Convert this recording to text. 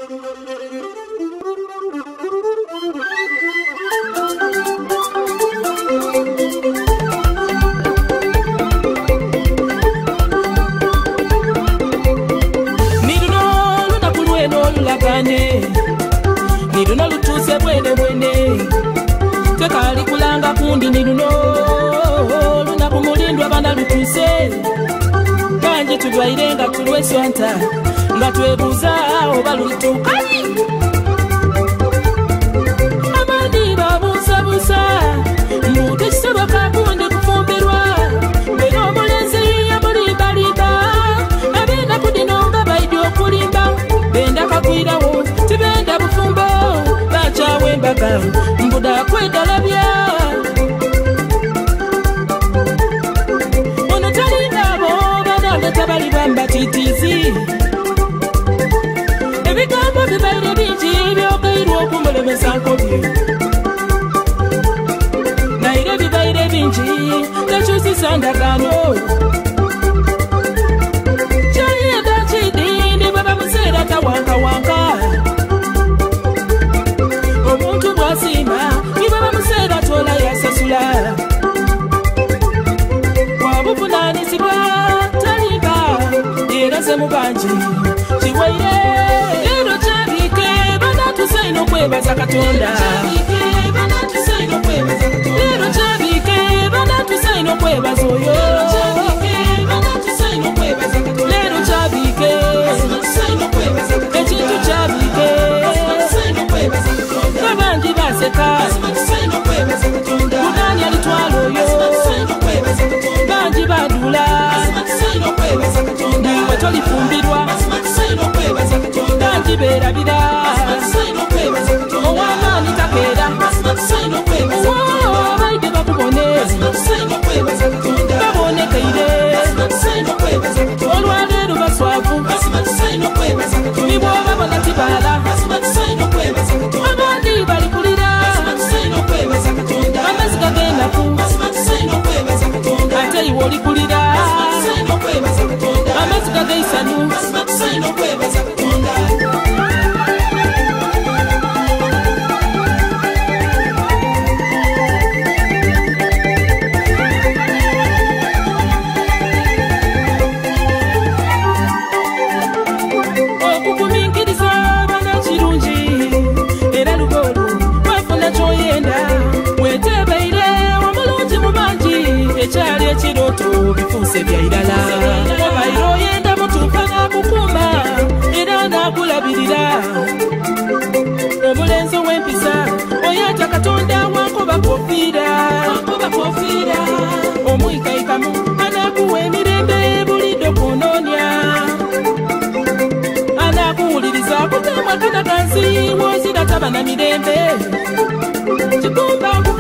Niruno lutuse bwene bwene tekali kulanga kundi niruno lunaku mulindwa bana lutuse kanji tulwairenga tulweswanta nga twebuuza oba lulituuka amani babuusabuusa mbuutu kisoboka kundi kufumbirwa bwera omulenzi yamulimbalimba abenda kudino nga baidya okulimba benda kakwirawo tibenda bufumbo bachawembaga mbuda kwedalabya ono talindabo banaleta bali bambatitizi ebigambo bibaire bingi byogairwa okumulemesa nkobye naire bibaire bingi tekyusisa ndagano kyayenda kidindi bwe bamuseera tawankawanka omuntu bw'asiima niba bamuseera tola yasasula wabuvunaanyizibwa talinga era se mu bangi kiwaire leero kyabike banatusaina okwebaza katonda leero kyabike banatusaina okwebaza oyo leero kyabike ekintu kyabike abangi baseka mugani alitwala oyo bangi badula niwe tolifumbirwa bangi berabira owamaani takeera baide bakubone babonekeire olwaleero baswavu nibwobabona tibaala abandi balikulira amazzi gagendaku ate iwe olikulira amazzi gageisanu okugumiikiriza bana kirungi era lugolu wafuna kyoyenda wetebeire omulungi mu bangi ekyali ekirooto bifuuse byairala obaire oyenda mutuuka n'akukumba era n'akulabirira omulenzi ow'empisa oyata katonda wankoba kofiira omwikaikamu anakuwa emirembe bulidde kunoonya anakuwuliriza kutemwa kanagansi wozira taba na mirembe kikumba